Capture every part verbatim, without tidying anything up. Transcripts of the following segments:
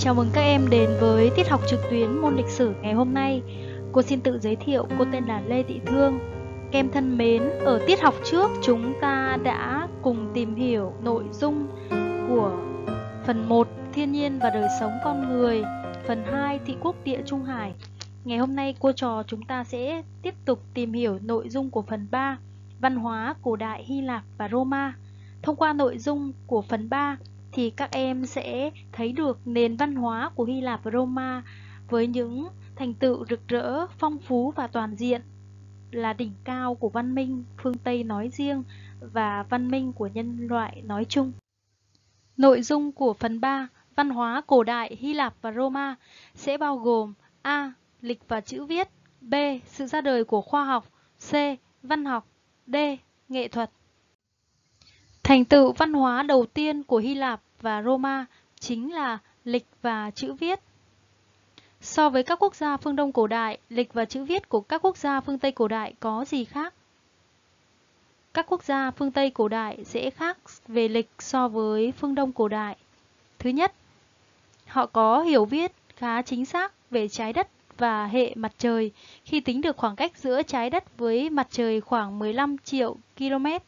Chào mừng các em đến với tiết học trực tuyến môn lịch sử ngày hôm nay. Cô xin tự giới thiệu, cô tên là Lê Thị Thương. Các em thân mến, ở tiết học trước chúng ta đã cùng tìm hiểu nội dung của phần một Thiên nhiên và đời sống con người, phần hai Thị quốc địa Trung Hải. Ngày hôm nay cô trò chúng ta sẽ tiếp tục tìm hiểu nội dung của phần ba Văn hóa cổ đại Hy Lạp và Roma. Thông qua nội dung của phần ba thì các em sẽ thấy được nền văn hóa của Hy Lạp và Roma với những thành tựu rực rỡ, phong phú và toàn diện, là đỉnh cao của văn minh phương Tây nói riêng và văn minh của nhân loại nói chung. Nội dung của phần ba Văn hóa cổ đại Hy Lạp và Roma sẽ bao gồm: A. Lịch và chữ viết, B. Sự ra đời của khoa học, C. Văn học, D. Nghệ thuật. Thành tựu văn hóa đầu tiên của Hy Lạp và Roma chính là lịch và chữ viết. So với các quốc gia phương Đông cổ đại, lịch và chữ viết của các quốc gia phương Tây cổ đại có gì khác? Các quốc gia phương Tây cổ đại sẽ khác về lịch so với phương Đông cổ đại. Thứ nhất, họ có hiểu biết khá chính xác về trái đất và hệ mặt trời khi tính được khoảng cách giữa trái đất với mặt trời khoảng mười lăm triệu ki lô mét.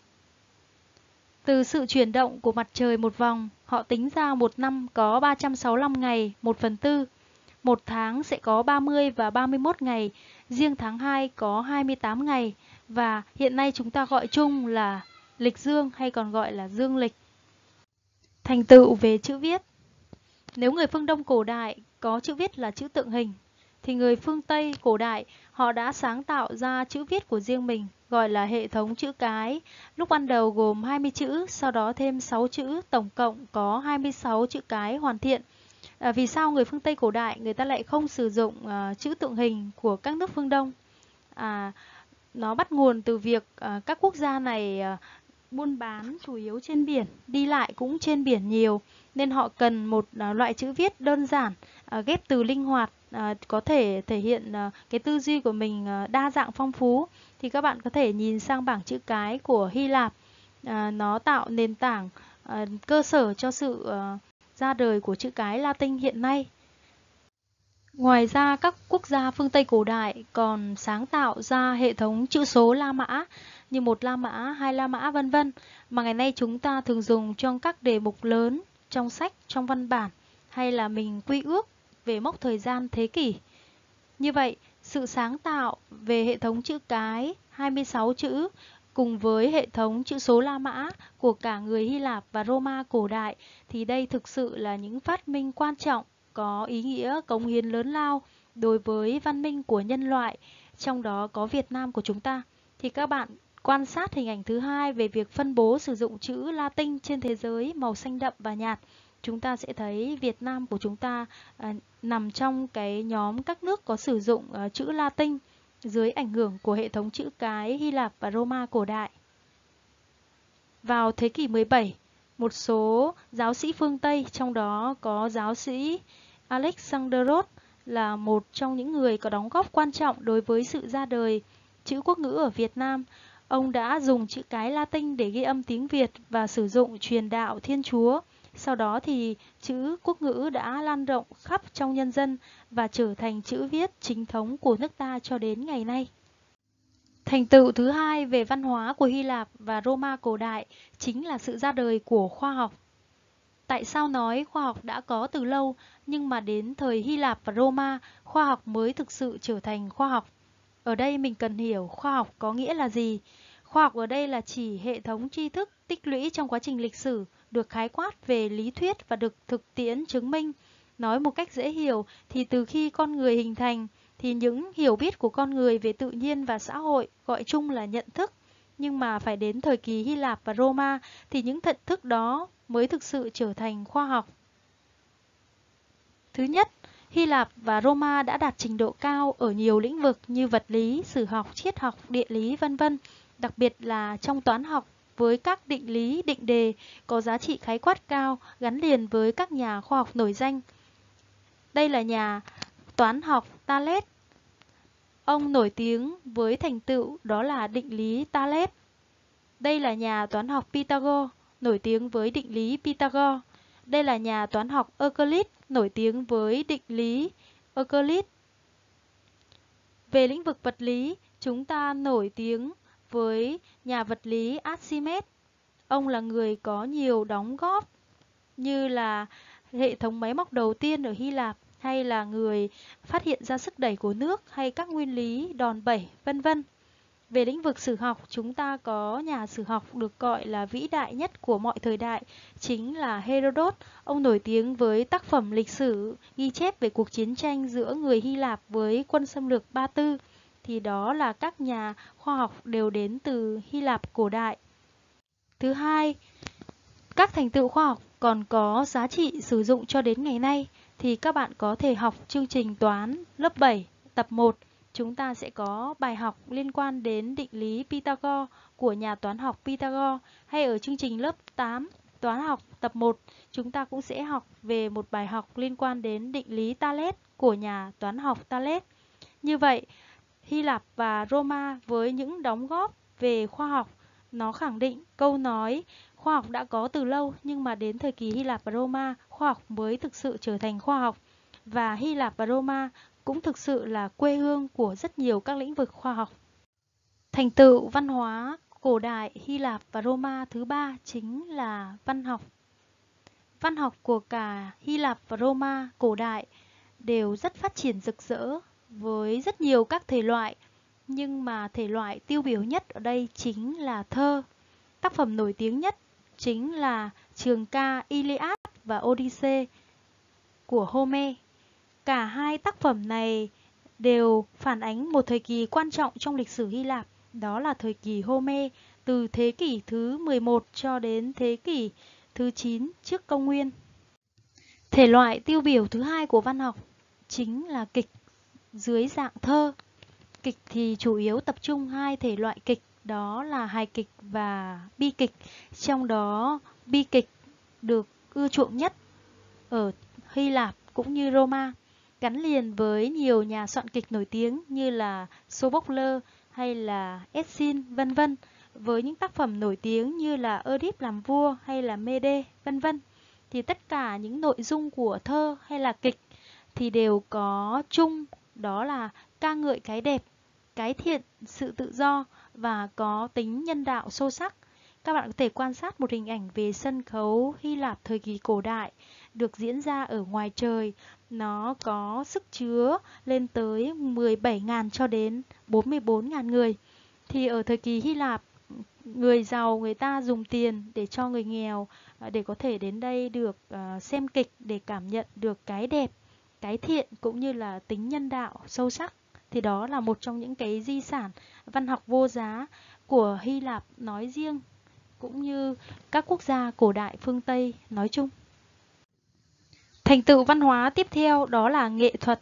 Từ sự chuyển động của mặt trời một vòng, họ tính ra một năm có ba trăm sáu mươi lăm ngày, một phần tư. Một tháng sẽ có ba mươi và ba mươi mốt ngày, riêng tháng hai có hai mươi tám ngày, và hiện nay chúng ta gọi chung là lịch dương hay còn gọi là dương lịch. Thành tựu về chữ viết. Nếu người phương Đông cổ đại có chữ viết là chữ tượng hình, thì người phương Tây cổ đại họ đã sáng tạo ra chữ viết của riêng mình, gọi là hệ thống chữ cái. Lúc ban đầu gồm hai mươi chữ, sau đó thêm sáu chữ, tổng cộng có hai mươi sáu chữ cái hoàn thiện. À, vì sao người phương Tây cổ đại người ta lại không sử dụng uh, chữ tượng hình của các nước phương Đông? À, nó bắt nguồn từ việc uh, các quốc gia này uh, buôn bán chủ yếu trên biển, đi lại cũng trên biển nhiều, nên họ cần một uh, loại chữ viết đơn giản, uh, ghép từ linh hoạt, uh, có thể thể hiện uh, cái tư duy của mình uh, đa dạng phong phú. Thì các bạn có thể nhìn sang bảng chữ cái của Hy Lạp, uh, nó tạo nền tảng uh, cơ sở cho sự uh, ra đời của chữ cái Latin hiện nay. Ngoài ra, các quốc gia phương Tây cổ đại còn sáng tạo ra hệ thống chữ số La Mã như một La Mã, hai La Mã vân vân, mà ngày nay chúng ta thường dùng trong các đề mục lớn, trong sách, trong văn bản, hay là mình quy ước về mốc thời gian thế kỷ. Như vậy, sự sáng tạo về hệ thống chữ cái hai mươi sáu chữ cùng với hệ thống chữ số La Mã của cả người Hy Lạp và Roma cổ đại thì đây thực sự là những phát minh quan trọng, có ý nghĩa cống hiến lớn lao đối với văn minh của nhân loại, trong đó có Việt Nam của chúng ta. Thì các bạn quan sát hình ảnh thứ hai về việc phân bố sử dụng chữ Latin trên thế giới màu xanh đậm và nhạt. Chúng ta sẽ thấy Việt Nam của chúng ta à, nằm trong cái nhóm các nước có sử dụng à, chữ Latin dưới ảnh hưởng của hệ thống chữ cái Hy Lạp và Roma cổ đại. Vào thế kỷ mười bảy, một số giáo sĩ phương Tây, trong đó có giáo sĩ Alexandros, là một trong những người có đóng góp quan trọng đối với sự ra đời chữ quốc ngữ ở Việt Nam. Ông đã dùng chữ cái Latin để ghi âm tiếng Việt và sử dụng truyền đạo Thiên Chúa. Sau đó thì chữ quốc ngữ đã lan rộng khắp trong nhân dân và trở thành chữ viết chính thống của nước ta cho đến ngày nay. Thành tựu thứ hai về văn hóa của Hy Lạp và Roma cổ đại chính là sự ra đời của khoa học. Tại sao nói khoa học đã có từ lâu, nhưng mà đến thời Hy Lạp và Roma, khoa học mới thực sự trở thành khoa học? Ở đây mình cần hiểu khoa học có nghĩa là gì. Khoa học ở đây là chỉ hệ thống tri thức tích lũy trong quá trình lịch sử, được khái quát về lý thuyết và được thực tiễn chứng minh. Nói một cách dễ hiểu thì từ khi con người hình thành, thì những hiểu biết của con người về tự nhiên và xã hội gọi chung là nhận thức. Nhưng mà phải đến thời kỳ Hy Lạp và Roma thì những nhận thức đó mới thực sự trở thành khoa học. Thứ nhất, Hy Lạp và Roma đã đạt trình độ cao ở nhiều lĩnh vực như vật lý, sử học, triết học, địa lý vân vân, đặc biệt là trong toán học với các định lý, định đề có giá trị khái quát cao gắn liền với các nhà khoa học nổi danh. Đây là nhà toán học Thales. Ông nổi tiếng với thành tựu đó là định lý Thales. Đây là nhà toán học Pythagore, nổi tiếng với định lý Pythagore. Đây là nhà toán học Euclid nổi tiếng với định lý Euclid. Về lĩnh vực vật lý, chúng ta nổi tiếng với nhà vật lý Archimedes. Ông là người có nhiều đóng góp như là hệ thống máy móc đầu tiên ở Hy Lạp, hay là người phát hiện ra sức đẩy của nước, hay các nguyên lý đòn bẩy, vân vân. Về lĩnh vực sử học, chúng ta có nhà sử học được gọi là vĩ đại nhất của mọi thời đại, chính là Herodot. Ông nổi tiếng với tác phẩm lịch sử ghi chép về cuộc chiến tranh giữa người Hy Lạp với quân xâm lược Ba Tư. Thì đó là các nhà khoa học đều đến từ Hy Lạp cổ đại. Thứ hai, các thành tựu khoa học còn có giá trị sử dụng cho đến ngày nay thì các bạn có thể học chương trình toán lớp bảy tập một. Chúng ta sẽ có bài học liên quan đến định lý Pythagore của nhà toán học Pythagore, hay ở chương trình lớp tám toán học tập một chúng ta cũng sẽ học về một bài học liên quan đến định lý Thales của nhà toán học Thales. Như vậy, Hy Lạp và Roma với những đóng góp về khoa học, nó khẳng định câu nói khoa học đã có từ lâu, nhưng mà đến thời kỳ Hy Lạp và Roma, khoa học mới thực sự trở thành khoa học. Và Hy Lạp và Roma cũng thực sự là quê hương của rất nhiều các lĩnh vực khoa học. Thành tựu văn hóa cổ đại Hy Lạp và Roma thứ ba chính là văn học. Văn học của cả Hy Lạp và Roma cổ đại đều rất phát triển rực rỡ với rất nhiều các thể loại, nhưng mà thể loại tiêu biểu nhất ở đây chính là thơ. Tác phẩm nổi tiếng nhất chính là trường ca Iliad và Odyssey của Homer. Cả hai tác phẩm này đều phản ánh một thời kỳ quan trọng trong lịch sử Hy Lạp, đó là thời kỳ Homer, từ thế kỷ thứ mười một cho đến thế kỷ thứ chín trước công nguyên. Thể loại tiêu biểu thứ hai của văn học chính là kịch dưới dạng thơ. Kịch thì chủ yếu tập trung hai thể loại kịch, đó là hài kịch và bi kịch. Trong đó bi kịch được ưa chuộng nhất ở Hy Lạp cũng như Roma, gắn liền với nhiều nhà soạn kịch nổi tiếng như là Sophocles hay là Aeschines vân vân, với những tác phẩm nổi tiếng như là Oedip làm vua hay là Mede vân vân. Thì tất cả những nội dung của thơ hay là kịch thì đều có chung, đó là ca ngợi cái đẹp, cái thiện, sự tự do và có tính nhân đạo sâu sắc. Các bạn có thể quan sát một hình ảnh về sân khấu Hy Lạp thời kỳ cổ đại được diễn ra ở ngoài trời. Nó có sức chứa lên tới mười bảy nghìn cho đến bốn mươi bốn nghìn người. Thì ở thời kỳ Hy Lạp, người giàu người ta dùng tiền để cho người nghèo để có thể đến đây được xem kịch, để cảm nhận được cái đẹp, cái thiện cũng như là tính nhân đạo sâu sắc. Thì đó là một trong những cái di sản văn học vô giá của Hy Lạp nói riêng, cũng như các quốc gia cổ đại phương Tây nói chung. Thành tựu văn hóa tiếp theo đó là nghệ thuật.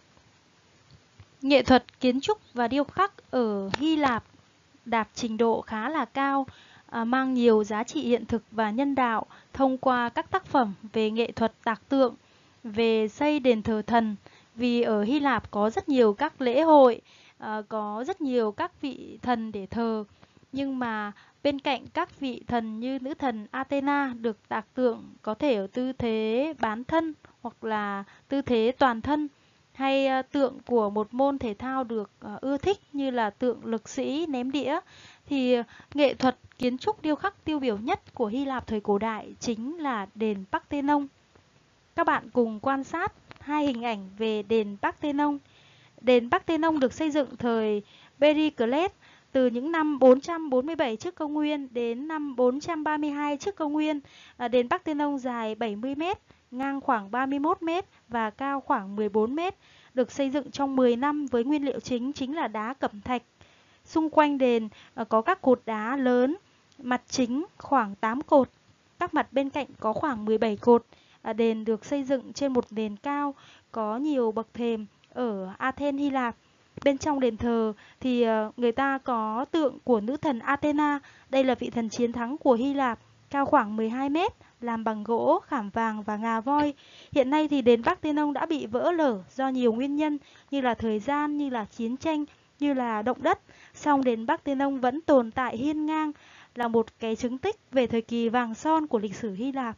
Nghệ thuật kiến trúc và điêu khắc ở Hy Lạp đạt trình độ khá là cao, à, mang nhiều giá trị hiện thực và nhân đạo thông qua các tác phẩm về nghệ thuật tạc tượng, về xây đền thờ thần. Vì ở Hy Lạp có rất nhiều các lễ hội, à, có rất nhiều các vị thần để thờ. Nhưng mà bên cạnh các vị thần như nữ thần Athena được tạc tượng có thể ở tư thế bán thân hoặc là tư thế toàn thân, hay tượng của một môn thể thao được ưa thích như là tượng lực sĩ ném đĩa, thì nghệ thuật kiến trúc điêu khắc tiêu biểu nhất của Hy Lạp thời cổ đại chính là đền Parthenon. Các bạn cùng quan sát hai hình ảnh về đền Parthenon. Đền Parthenon được xây dựng thời Pericles từ những năm bốn trăm bốn mươi bảy trước công nguyên đến năm bốn trăm ba mươi hai trước công nguyên. Đền Parthenon dài bảy mươi mét, ngang khoảng ba mươi mốt mét và cao khoảng mười bốn mét, được xây dựng trong mười năm với nguyên liệu chính chính là đá cẩm thạch. Xung quanh đền có các cột đá lớn, mặt chính khoảng tám cột, các mặt bên cạnh có khoảng mười bảy cột. Đền được xây dựng trên một nền cao, có nhiều bậc thềm ở Athens, Hy Lạp. Bên trong đền thờ thì người ta có tượng của nữ thần Athena, đây là vị thần chiến thắng của Hy Lạp, cao khoảng mười hai mét, làm bằng gỗ, khảm vàng và ngà voi. Hiện nay thì đền Parthenon đã bị vỡ lở do nhiều nguyên nhân như là thời gian, như là chiến tranh, như là động đất. Song đền Parthenon vẫn tồn tại hiên ngang, là một cái chứng tích về thời kỳ vàng son của lịch sử Hy Lạp.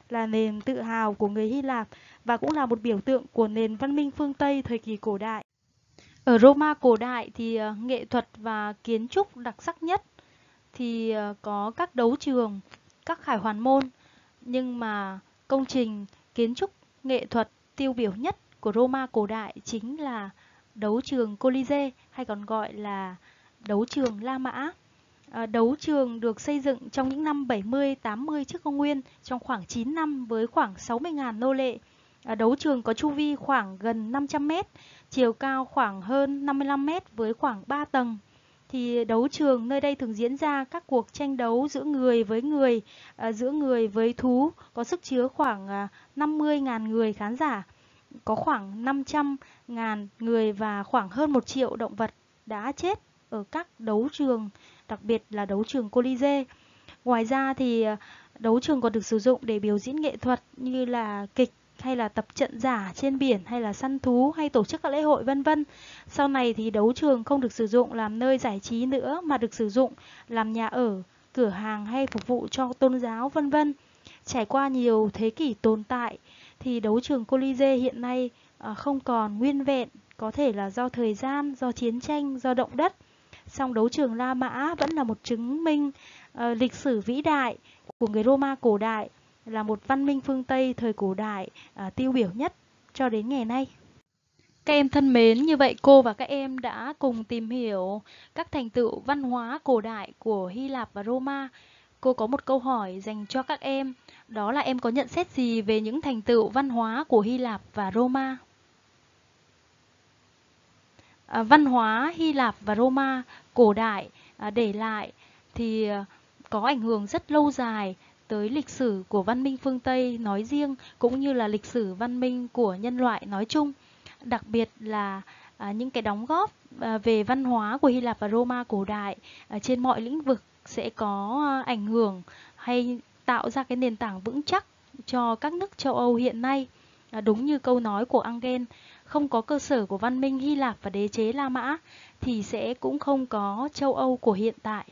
là nền tự hào của người Hy Lạp và cũng là một biểu tượng của nền văn minh phương Tây thời kỳ cổ đại. Ở Roma cổ đại thì ờ, nghệ thuật và kiến trúc đặc sắc nhất thì ờ, có các đấu trường, các khải hoàn môn, nhưng mà công trình kiến trúc nghệ thuật tiêu biểu nhất của Roma cổ đại chính là đấu trường Colisee, hay còn gọi là đấu trường La Mã. À, đấu trường được xây dựng trong những năm bảy mươi tám mươi trước công nguyên, trong khoảng chín năm với khoảng sáu mươi nghìn nô lệ. À, đấu trường có chu vi khoảng gần năm trăm mét, chiều cao khoảng hơn năm mươi lăm mét với khoảng ba tầng. Thì đấu trường nơi đây thường diễn ra các cuộc tranh đấu giữa người với người, à, giữa người với thú, có sức chứa khoảng à, năm mươi nghìn người khán giả, có khoảng năm trăm nghìn người và khoảng hơn một triệu động vật đã chết ở các đấu trường, đặc biệt là đấu trường Colisee. Ngoài ra thì à, đấu trường còn được sử dụng để biểu diễn nghệ thuật như là kịch, hay là tập trận giả trên biển, hay là săn thú, hay tổ chức các lễ hội vân vân. Sau này thì đấu trường không được sử dụng làm nơi giải trí nữa mà được sử dụng làm nhà ở, cửa hàng hay phục vụ cho tôn giáo vân vân. Trải qua nhiều thế kỷ tồn tại thì đấu trường Colisee hiện nay à, không còn nguyên vẹn, có thể là do thời gian, do chiến tranh, do động đất. Song đấu trường La Mã vẫn là một chứng minh uh, lịch sử vĩ đại của người Roma cổ đại, là một văn minh phương Tây thời cổ đại uh, tiêu biểu nhất cho đến ngày nay. Các em thân mến, như vậy cô và các em đã cùng tìm hiểu các thành tựu văn hóa cổ đại của Hy Lạp và Roma. Cô có một câu hỏi dành cho các em, đó là em có nhận xét gì về những thành tựu văn hóa của Hy Lạp và Roma? À, văn hóa Hy Lạp và Roma cổ đại à, để lại thì à, có ảnh hưởng rất lâu dài tới lịch sử của văn minh phương Tây nói riêng, cũng như là lịch sử văn minh của nhân loại nói chung. Đặc biệt là à, những cái đóng góp à, về văn hóa của Hy Lạp và Roma cổ đại à, trên mọi lĩnh vực sẽ có à, ảnh hưởng hay tạo ra cái nền tảng vững chắc cho các nước châu Âu hiện nay. À, đúng như câu nói của Engel, không có cơ sở của văn minh Hy Lạp và đế chế La Mã thì sẽ cũng không có châu Âu của hiện tại.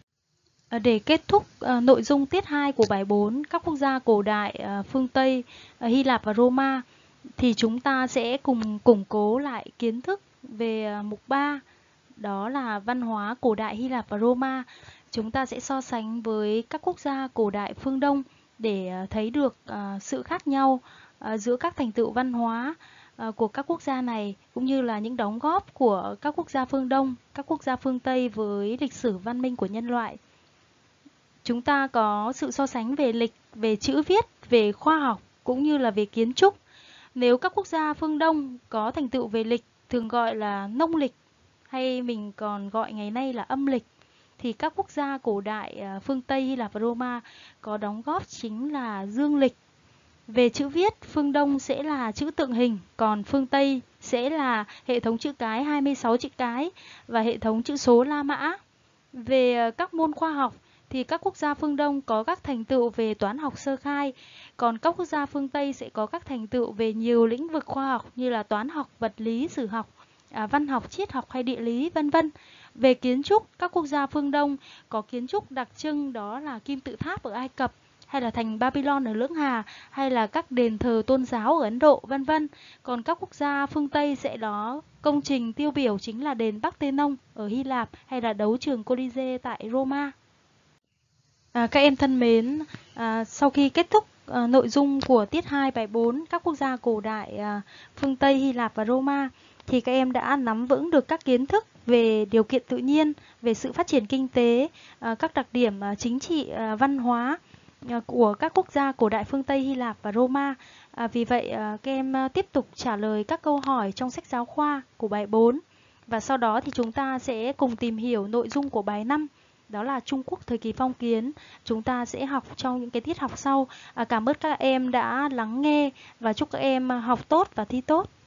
À, để kết thúc à, nội dung tiết hai của bài bốn, các quốc gia cổ đại à, phương Tây, à, Hy Lạp và Roma, thì chúng ta sẽ cùng củng cố lại kiến thức về à, mục ba, đó là văn hóa cổ đại Hy Lạp và Roma. Chúng ta sẽ so sánh với các quốc gia cổ đại phương Đông để à, thấy được à, sự khác nhau à, giữa các thành tựu văn hóa à, của các quốc gia này, cũng như là những đóng góp của các quốc gia phương Đông, các quốc gia phương Tây với lịch sử văn minh của nhân loại. Chúng ta có sự so sánh về lịch, về chữ viết, về khoa học cũng như là về kiến trúc. Nếu các quốc gia phương Đông có thành tựu về lịch, thường gọi là nông lịch, hay mình còn gọi ngày nay là âm lịch, thì các quốc gia cổ đại phương Tây Hy Lạp và Roma có đóng góp chính là dương lịch. Về chữ viết, phương Đông sẽ là chữ tượng hình, còn phương Tây sẽ là hệ thống chữ cái hai mươi sáu chữ cái và hệ thống chữ số La Mã. Về các môn khoa học thì các quốc gia phương Đông có các thành tựu về toán học sơ khai, còn các quốc gia phương Tây sẽ có các thành tựu về nhiều lĩnh vực khoa học như là toán học, vật lý, sử học, à, văn học, triết học hay địa lý vân vân. Về kiến trúc, các quốc gia phương Đông có kiến trúc đặc trưng, đó là kim tự tháp ở Ai Cập, hay là thành Babylon ở Lưỡng Hà, hay là các đền thờ tôn giáo ở Ấn Độ vân vân. Còn các quốc gia phương Tây sẽ có công trình tiêu biểu chính là đền Parthenon ở Hy Lạp, hay là đấu trường Colisee tại Roma. À, các em thân mến, à, sau khi kết thúc à, nội dung của tiết hai bài bốn, các quốc gia cổ đại à, phương Tây Hy Lạp và Roma, thì các em đã nắm vững được các kiến thức về điều kiện tự nhiên, về sự phát triển kinh tế, à, các đặc điểm à, chính trị, à, văn hóa à, của các quốc gia cổ đại phương Tây Hy Lạp và Roma. À, vì vậy à, các em à, tiếp tục trả lời các câu hỏi trong sách giáo khoa của bài bốn, và sau đó thì chúng ta sẽ cùng tìm hiểu nội dung của bài năm, đó là Trung Quốc thời kỳ phong kiến. Chúng ta sẽ học trong những cái tiết học sau. À, cảm ơn các em đã lắng nghe và chúc các em học tốt và thi tốt.